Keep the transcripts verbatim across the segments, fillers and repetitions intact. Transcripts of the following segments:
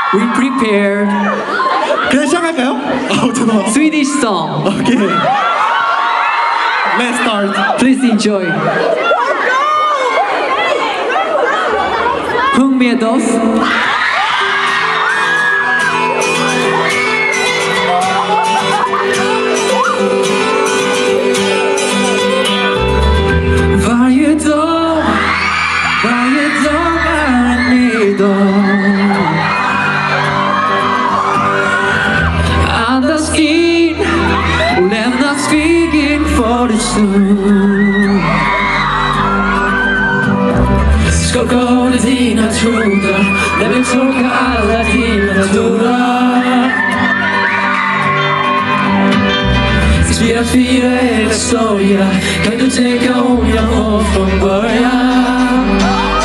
We prepared 그냥 시작할까요? 아, 죄송합니다. Swedish song. 오케이. Let's start. Please enjoy. Hungmedos. Varje dag, varje dag är en ny dag. Andas in och lämnas feg inför din stund. Skaka av dig dina trådar, när vi tråkar alla dina dörrar. Spela fyra eller sorga, kan du tänka om jag var från början.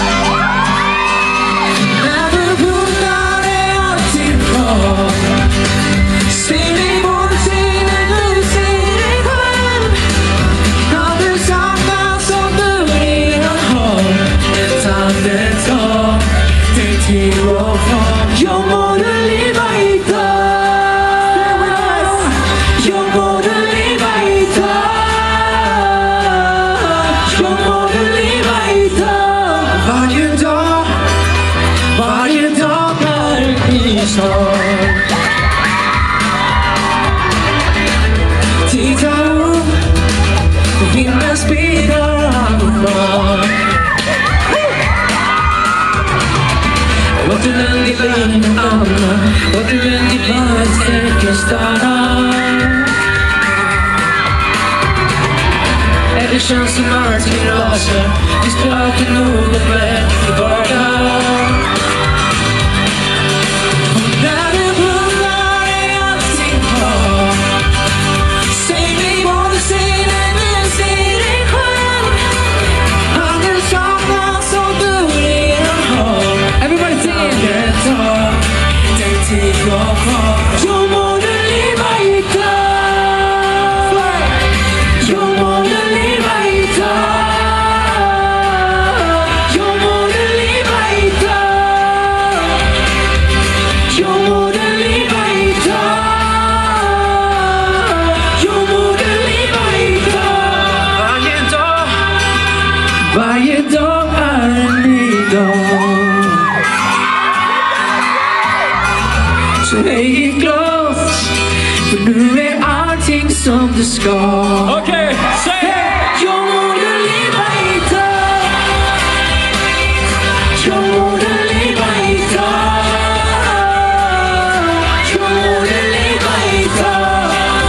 När du blundar är allting bra. Se mig både se när du ser dig själv. När du saknar som du redan har. Ett andetag, tänk till och från. Jag måste leva idag. Jag måste leva idag. Jag måste leva idag. Varje dag, varje dag är en ny start. Titta upp, vinden spelar allvar. Vad du än vill in alla, vad du än vill bara tänka stanna. Eller känns som allting rasar, vi ska alltid nog och väl i vardag. Och när du blundar är allting bra. Säg mig vad du ser när du ser dig själv. Han är saknad som du redan har. Everybody sing it! Tänk till och kvar. Jag måste leva idag. Jag måste leva idag. Jag måste leva idag. Jag måste leva idag. Jag måste leva idag. Varje dag, varje dag är en ny dag. Så höj ett glas, för nu är allting som det ska. Okej, säg det! Jag måste leva idag. Jag måste leva idag. Jag måste leva idag.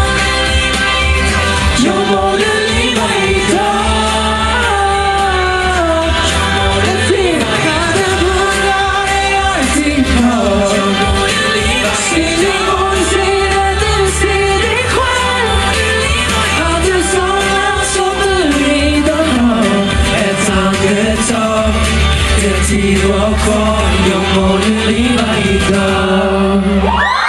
Jag måste leva idag. Jag måste leva idag. När det blundar är allting bra. Se dig och se när du ser dig själv. Att du saknar som du redan har. Ett andetag, det är tid att ha kvar. Jag måste leva idag.